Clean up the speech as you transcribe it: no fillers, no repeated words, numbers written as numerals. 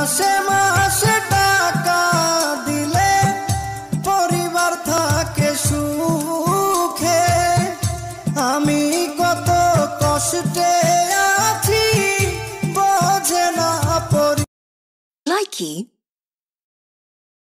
মাসে মাসে টাকা দিলে পরিবার থাকে সুখে। আমি কত কষ্টে আছি বোঝে না। Likey